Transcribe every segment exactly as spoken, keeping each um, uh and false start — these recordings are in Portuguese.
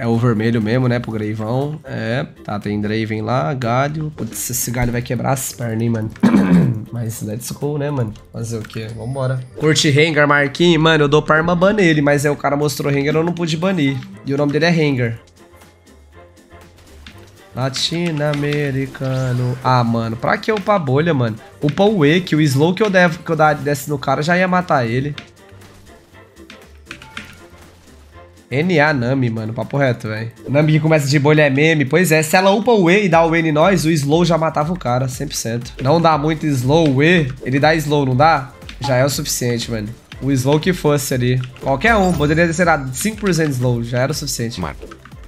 É o vermelho mesmo, né, pro Greivão. É, tá, tem Draven lá, galho. Putz, esse galho vai quebrar as pernas, hein, mano. Mas let's go, né, mano? Fazer o quê? Vambora. Curte Rengar, Marquinhos. Mano, eu dou pra arma ban ele, mas aí o cara mostrou Rengar, eu não pude banir. E o nome dele é Rengar. Latino-americano. Ah, mano, pra que upar bolha, mano? Upa o E, que o slow que eu, devo, que eu desse no cara já ia matar ele. N A Nami, mano, papo reto, velho. Nami que começa de bolha é meme. Pois é, se ela upa o E e dá o E em nós, o slow já matava o cara, cem por cento. Não dá muito slow, o E, ele dá slow, não dá? Já é o suficiente, mano. O slow que fosse ali. Qualquer um, poderia ser dado cinco por cento slow, já era o suficiente. Marco.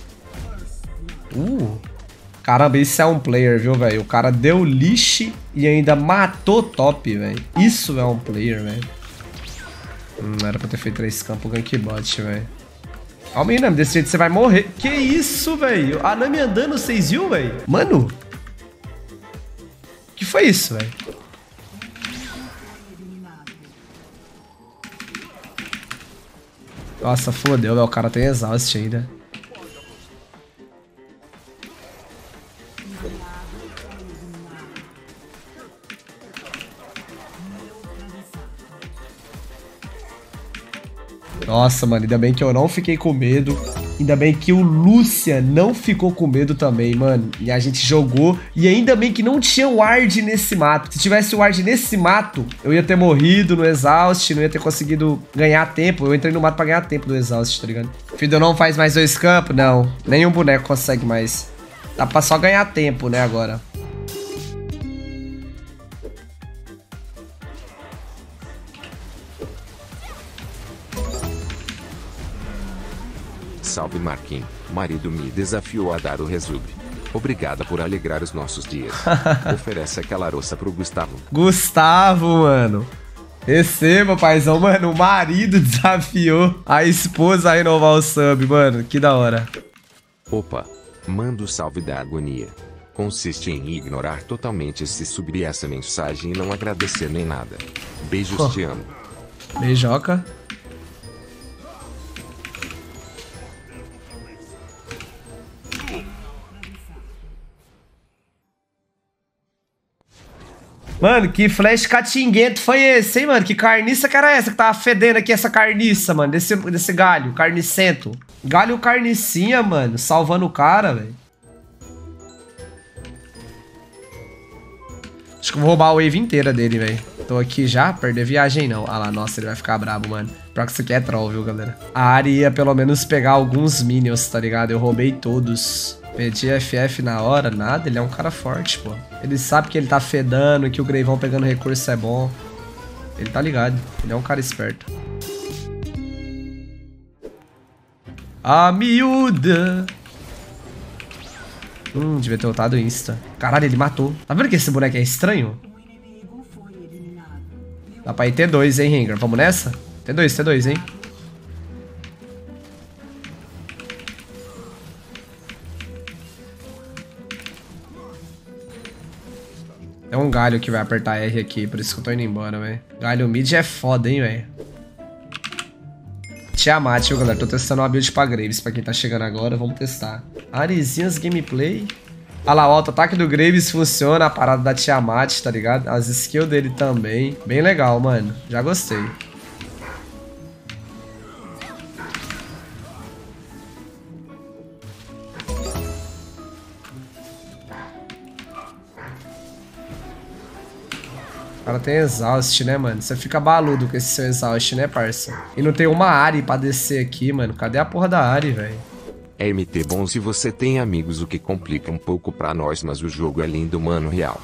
Uh... Caramba, isso é um player, viu, velho? O cara deu lixo e ainda matou top, velho. Isso é um player, velho. Hum, não era pra ter feito três campos gank bot, velho. Calma aí, Nami. Desse jeito você vai morrer. Que isso, velho? A Nami andando, vocês viu, velho? Mano. Que foi isso, velho? Nossa, fodeu, velho. O cara tem exaust ainda. Nossa, mano, ainda bem que eu não fiquei com medo. Ainda bem que o Lúcia não ficou com medo também, mano. E a gente jogou. E ainda bem que não tinha ward nesse mato. Se tivesse ward nesse mato, eu ia ter morrido no exaust, não ia ter conseguido ganhar tempo. Eu entrei no mato pra ganhar tempo do exaust, tá ligado? Fiddle não faz mais dois campos? Não. Nenhum boneco consegue mais. Dá pra só ganhar tempo, né, agora. Salve Marquinhos, marido me desafiou a dar o resub. Obrigada por alegrar os nossos dias. Oferece aquela roça pro Gustavo. Gustavo, mano. Receba, paizão. Mano, o marido desafiou a esposa a renovar o sub, mano. Que da hora. Opa, manda o salve da agonia. Consiste em ignorar totalmente esse sub e essa mensagem e não agradecer nem nada. Beijos, oh. Te amo. Beijoca. Mano, que flash catinguento foi esse, hein, mano? Que carniça que era essa que tava fedendo aqui, essa carniça, mano? Desse, desse galho, carnicento. Galho carnicinha, mano. Salvando o cara, velho. Acho que eu vou roubar a wave inteira dele, velho. Tô aqui já, perder viagem não. Ah lá, nossa, ele vai ficar brabo, mano. Pior que isso aqui é troll, viu, galera? A Ari ia pelo menos pegar alguns minions, tá ligado? Eu roubei todos. Pedi F F na hora, nada, ele é um cara forte, pô. Ele sabe que ele tá fedando, que o Greivão pegando recurso é bom. Ele tá ligado, ele é um cara esperto. A miúda. Hum, devia ter ultado insta. Caralho, ele matou. Tá vendo que esse boneco é estranho? Dá pra ir T dois, hein, Rengar? Vamos nessa? T dois, T dois, hein? É um galho que vai apertar R aqui, por isso que eu tô indo embora, velho. Galho mid é foda, hein, velho. Tiamat, viu, galera? Tô testando uma build pra Graves, pra quem tá chegando agora, vamos testar. Arizinhas gameplay. Ah lá, o auto-ataque do Graves funciona, a parada da Tiamat, tá ligado? As skills dele também. Bem legal, mano. Já gostei. O cara tem exaust, né, mano? Você fica baludo com esse seu exaust, né, parça? E não tem uma Ari pra descer aqui, mano. Cadê a porra da Ari, velho? É M T bom se você tem amigos, o que complica um pouco pra nós, mas o jogo é lindo, mano, real.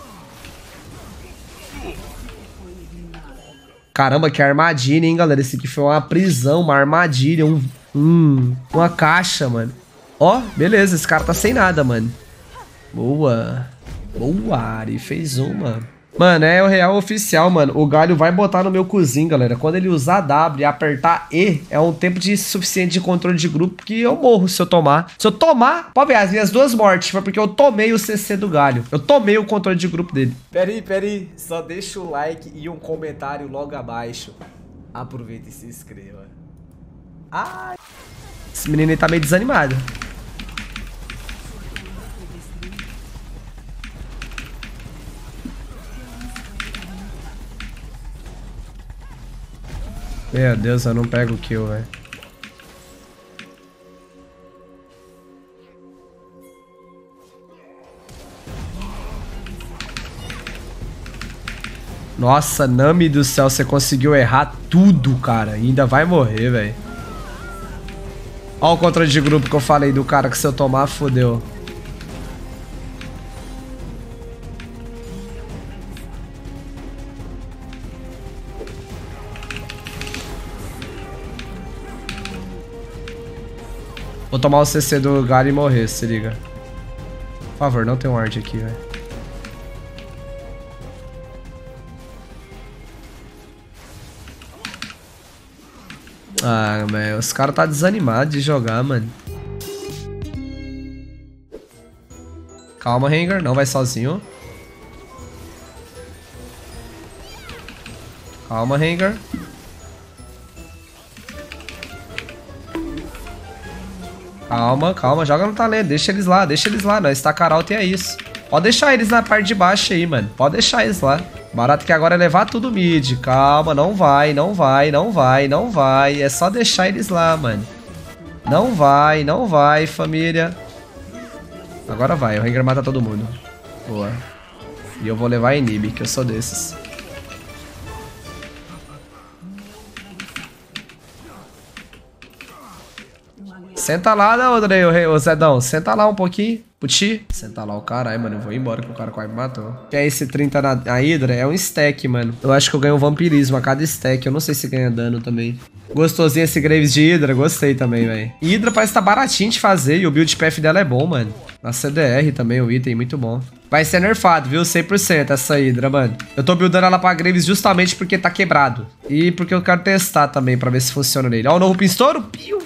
Caramba, que armadilha, hein, galera? Esse aqui foi uma prisão, uma armadilha, um... Hum, uma caixa, mano. Ó, beleza, esse cara tá sem nada, mano. Boa. Boa, Ari. Fez uma. Mano, é o real oficial, mano. O galho vai botar no meu cozinho, galera. Quando ele usar W e apertar E, é um tempo de suficiente de controle de grupo que eu morro se eu tomar. Se eu tomar, pode ver, as minhas duas mortes foi porque eu tomei o C C do galho. Eu tomei o controle de grupo dele. Pera aí, pera aí. Só deixa o like e um comentário logo abaixo. Aproveita e se inscreva. Ai. Esse menino aí tá meio desanimado. Meu Deus, eu não pego o kill, velho. Nossa, Nami do céu, você conseguiu errar tudo, cara. E ainda vai morrer, velho. Olha o controle de grupo que eu falei do cara que se eu tomar, fodeu. Vou tomar o C C do Gary e morrer, se liga. Por favor, não tem um ward aqui, velho. Ah, velho, os caras tá desanimados de jogar, mano. Calma, Rengar, não vai sozinho. Calma, Rengar. Calma, calma, joga no talento, deixa eles lá, deixa eles lá, nós tá Caralto e é isso. Pode deixar eles na parte de baixo aí, mano, pode deixar eles lá. Barato que agora é levar tudo mid, calma, não vai, não vai, não vai, não vai, é só deixar eles lá, mano. Não vai, não vai, família. Agora vai, o Rengar mata todo mundo. Boa. E eu vou levar a Inib, que eu sou desses. Senta lá, né, Andrei, ô Zedão. Senta lá um pouquinho. Puti. Senta lá o caralho, mano. Eu vou embora que o cara quase me matou. Que é esse trinta na a Hydra? É um stack, mano. Eu acho que eu ganho um vampirismo a cada stack. Eu não sei se ganha dano também. Gostosinho esse Graves de Hydra. Gostei também, velho. Hydra parece que tá baratinho de fazer. E o build path dela é bom, mano. Na C D R também o item, muito bom. Vai ser nerfado, viu? cem por cento essa Hydra, mano. Eu tô buildando ela pra Graves justamente porque tá quebrado. E porque eu quero testar também pra ver se funciona nele. Ó o novo pinstouro. Piu.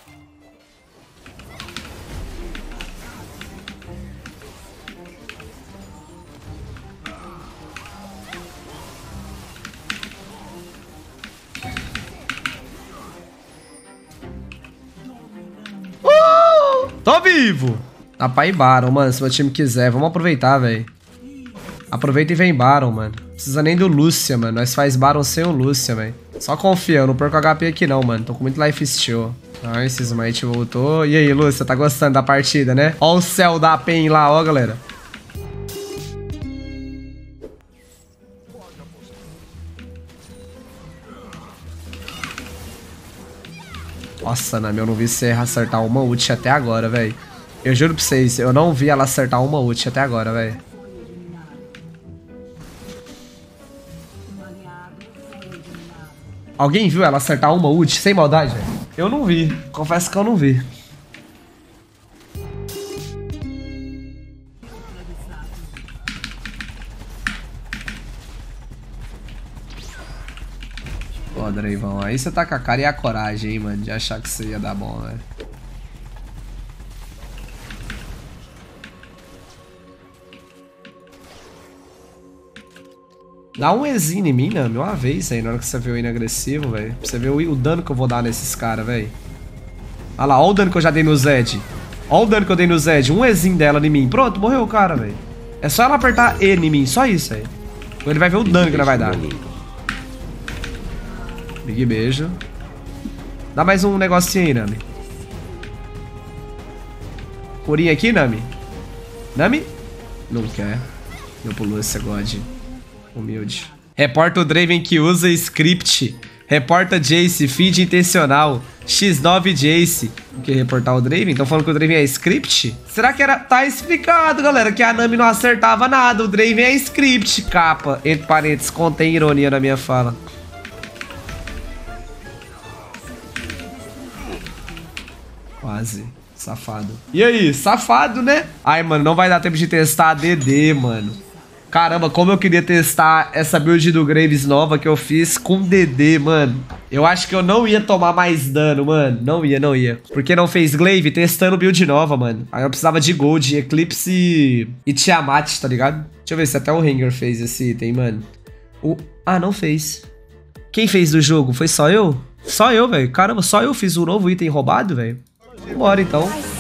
Tô vivo! Dá pra ir Baron, mano, se meu time quiser. Vamos aproveitar, velho. Aproveita e vem Baron, mano. Não precisa nem do Lúcia, mano. Nós faz Baron sem o Lúcia, velho. Só confia, eu não perco H P aqui não, mano. Tô com muito life steal. Ah, esse Smite voltou. E aí, Lúcia, tá gostando da partida, né? Ó o céu da Pen lá, ó, galera. Nossa, Nami, eu não vi você acertar uma ult até agora, velho. Eu juro pra vocês, eu não vi ela acertar uma ult até agora, velho. Alguém viu ela acertar uma ult sem maldade, velho? Eu não vi. Confesso que eu não vi. Pô, Dreivão, aí você tá com a cara e a coragem, hein, mano, de achar que você ia dar bom, velho. Dá um Ezinho em mim, né? Uma vez aí, na hora que você vê o indo agressivo, velho. Pra você ver o, o dano que eu vou dar nesses caras, velho. Olha lá, olha o dano que eu já dei no Zed. Olha o dano que eu dei no Zed. Um Ezinho dela em mim. Pronto, morreu o cara, velho. É só ela apertar E em mim, só isso, velho. Ele vai ver o dano que ela vai dar. Big beijo. Dá mais um negocinho aí, Nami. Curinha aqui, Nami. Nami? Não quer. Meu pro Lúcia, God. Humilde. Reporta o Draven que usa script. Reporta Jace, feed intencional. X nove Jace. O que reportar o Draven? Estão falando que o Draven é script? Será que era... Tá explicado, galera, que a Nami não acertava nada. O Draven é script, capa. Entre parênteses, contém ironia na minha fala. Quase. Safado. E aí? Safado, né? Ai, mano, não vai dar tempo de testar a D D, mano. Caramba, como eu queria testar essa build do Graves nova que eu fiz com D D, mano. Eu acho que eu não ia tomar mais dano, mano. Não ia, não ia. Porque não fez Glaive testando build nova, mano. Aí eu precisava de Gold, Eclipse e, e Tiamat, tá ligado? Deixa eu ver se até o Rengar fez esse item, mano. O... Ah, não fez. Quem fez do jogo? Foi só eu? Só eu, velho. Caramba, só eu fiz o novo item roubado, velho. Bora então.